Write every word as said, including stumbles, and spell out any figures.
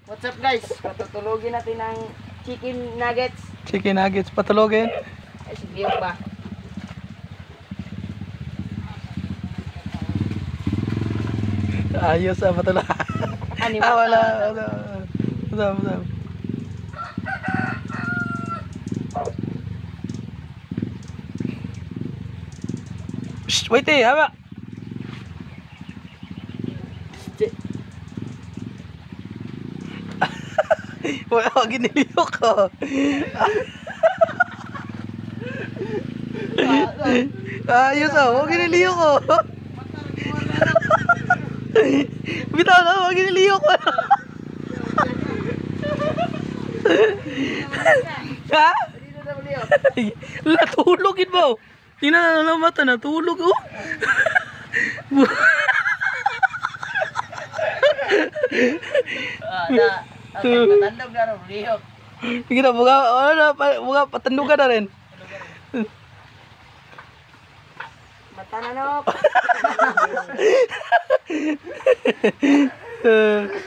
What's up guys? Patutulogin natin ng chicken nuggets. Chicken nuggets, patulogin. Ay, si Biyok ba? Ayos ah, patulog. Ani Ah, wala. mata. Wala. Wala, wala. Shh, wait eh, haba. Wala ko giniliyok ko. Ayos ah, huwag giniliyok ko. Bitaw na, huwag giniliyok ko. Ha? Natulogin mo. Tingnan na mata, natulog oh. Ah, na. Ang matandog na rin, Biyok. Sige na, buka, ano na, buka, patandugan na rin. Mata na no. Uh,